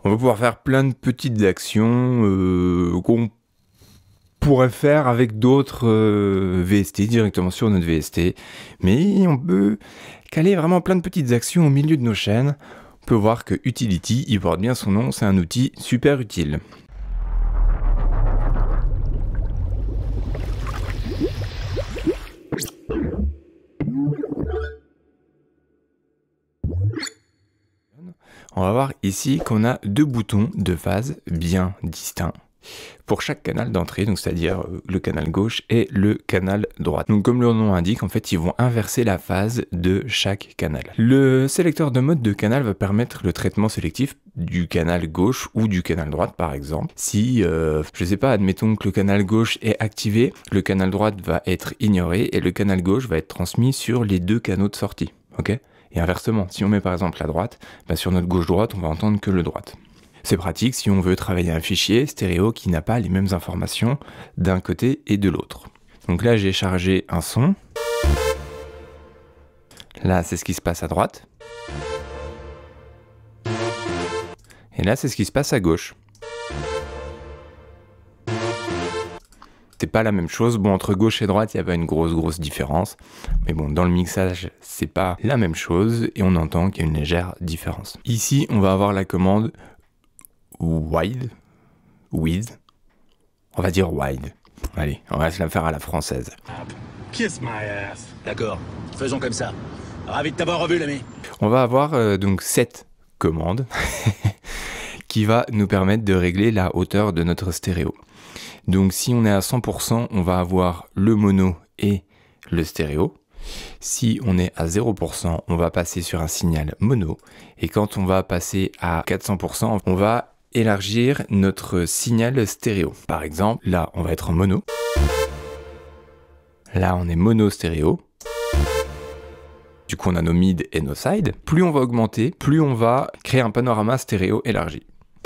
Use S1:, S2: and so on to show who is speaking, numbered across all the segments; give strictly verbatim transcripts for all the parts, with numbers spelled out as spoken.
S1: On va pouvoir faire plein de petites actions euh, qu'on pourrait faire avec d'autres euh, V S T directement sur notre V S T. Mais on peut caler vraiment plein de petites actions au milieu de nos chaînes. On peut voir que Utility, il porte bien son nom, c'est un outil super utile. On va voir ici qu'on a deux boutons de phase bien distincts pour chaque canal d'entrée, donc c'est-à-dire le canal gauche et le canal droit. Donc comme leur nom indique, en fait, ils vont inverser la phase de chaque canal. Le sélecteur de mode de canal va permettre le traitement sélectif du canal gauche ou du canal droite, par exemple. Si, euh, je sais pas, admettons que le canal gauche est activé, le canal droite va être ignoré et le canal gauche va être transmis sur les deux canaux de sortie, ok ? Et inversement, si on met par exemple la droite, bah sur notre gauche-droite, on va entendre que le droite. C'est pratique si on veut travailler un fichier stéréo qui n'a pas les mêmes informations d'un côté et de l'autre. Donc là, j'ai chargé un son. Là, c'est ce qui se passe à droite. Et là, c'est ce qui se passe à gauche. C'est pas la même chose. Bon, entre gauche et droite, il y avait une grosse, grosse différence. Mais bon, dans le mixage, c'est pas la même chose et on entend qu'il y a une légère différence. Ici, on va avoir la commande wide, with. On va dire wide. Allez, on va se la faire à la française.
S2: Kiss my ass.
S3: D'accord, faisons comme ça. Ravi de t'avoir revu, l'ami.
S1: On va avoir euh, donc cette commande qui va nous permettre de régler la hauteur de notre stéréo. Donc si on est à cent pour cent, on va avoir le mono et le stéréo. Si on est à zéro pour cent, on va passer sur un signal mono. Et quand on va passer à quatre cents pour cent, on va élargir notre signal stéréo. Par exemple, là, on va être en mono. Là, on est mono stéréo. Du coup, on a nos mid et nos side. Plus on va augmenter, plus on va créer un panorama stéréo élargi.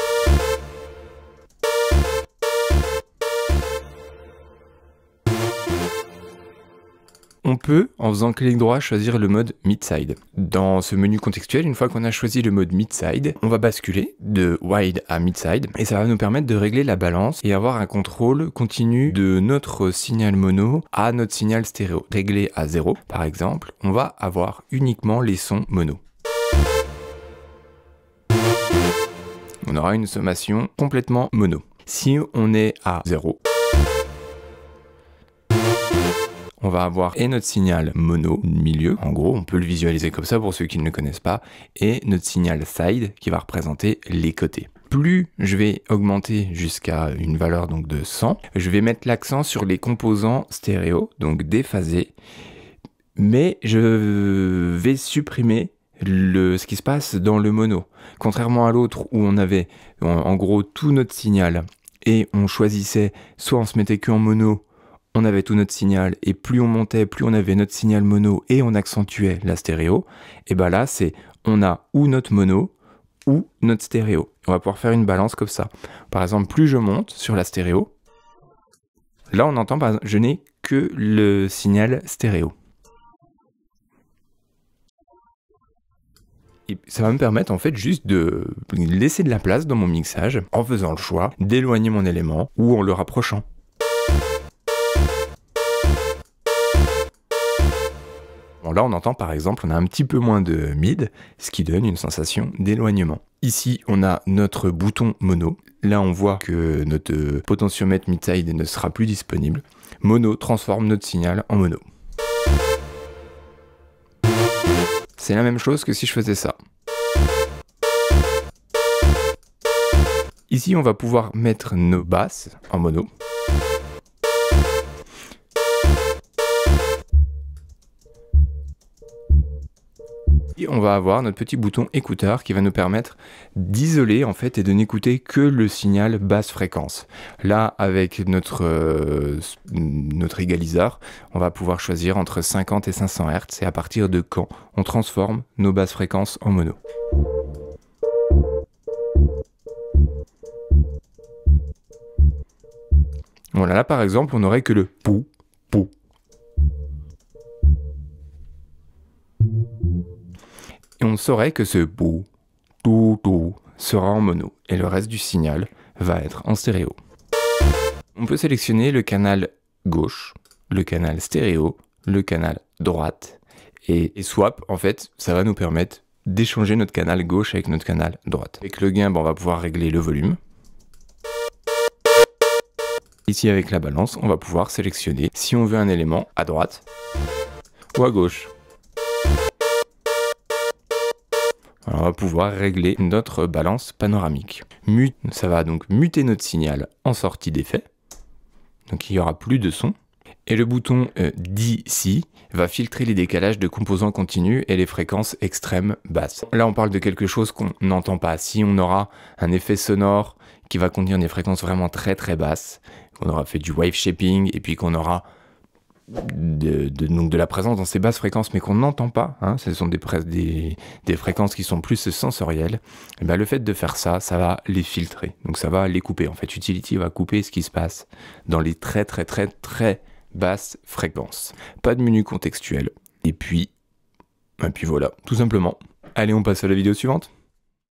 S1: On peut, en faisant clic droit, choisir le mode mid-side. Dans ce menu contextuel, une fois qu'on a choisi le mode mid-side, on va basculer de wide à mid-side et ça va nous permettre de régler la balance et avoir un contrôle continu de notre signal mono à notre signal stéréo. Réglé à zéro, par exemple, on va avoir uniquement les sons mono. On aura une sommation complètement mono. Si on est à zéro, on va avoir et notre signal mono milieu, en gros, on peut le visualiser comme ça pour ceux qui ne le connaissent pas, et notre signal side qui va représenter les côtés. Plus je vais augmenter jusqu'à une valeur donc de cent, je vais mettre l'accent sur les composants stéréo, donc déphasés, mais je vais supprimer le, ce qui se passe dans le mono. Contrairement à l'autre où on avait en, en gros tout notre signal et on choisissait soit on se mettait que en mono, on avait tout notre signal, et plus on montait, plus on avait notre signal mono, et on accentuait la stéréo, et ben là, c'est, on a ou notre mono, ou notre stéréo. On va pouvoir faire une balance comme ça. Par exemple, plus je monte sur la stéréo, là on entend, par exemple, je n'ai que le signal stéréo. Et ça va me permettre en fait juste de laisser de la place dans mon mixage, en faisant le choix d'éloigner mon élément, ou en le rapprochant. Bon, là, on entend par exemple, on a un petit peu moins de mid, ce qui donne une sensation d'éloignement. Ici, on a notre bouton mono. Là, on voit que notre potentiomètre mid-side ne sera plus disponible. Mono transforme notre signal en mono. C'est la même chose que si je faisais ça. Ici, on va pouvoir mettre nos basses en mono. Et on va avoir notre petit bouton écouteur qui va nous permettre d'isoler en fait et de n'écouter que le signal basse fréquence. Là, avec notre, euh, notre égaliseur, on va pouvoir choisir entre cinquante et cinq cents hertz et à partir de quand on transforme nos basses fréquences en mono. Voilà, là par exemple, on n'aurait que le pou, pou. Et on saurait que ce pou, tout, tout, sera en mono et le reste du signal va être en stéréo. On peut sélectionner le canal gauche, le canal stéréo, le canal droite et, et swap, en fait, ça va nous permettre d'échanger notre canal gauche avec notre canal droite. Avec le gain, ben, on va pouvoir régler le volume. Ici, avec la balance, on va pouvoir sélectionner si on veut un élément à droite ou à gauche. Alors, on va pouvoir régler notre balance panoramique. Mute, ça va donc muter notre signal en sortie d'effet. Donc il n'y aura plus de son. Et le bouton euh, D C va filtrer les décalages de composants continus et les fréquences extrêmes basses. Là, on parle de quelque chose qu'on n'entend pas. Si on aura un effet sonore qui va contenir des fréquences vraiment très très basses, qu'on aura fait du wave shaping et puis qu'on aura de, de, donc de la présence dans ces basses fréquences mais qu'on n'entend pas, hein, ce sont des, des, des fréquences qui sont plus sensorielles, et ben le fait de faire ça, ça va les filtrer, donc ça va les couper. En fait, Utility va couper ce qui se passe dans les très très très très basses fréquences. Pas de menu contextuel. Et puis, et puis voilà, tout simplement. Allez, on passe à la vidéo suivante.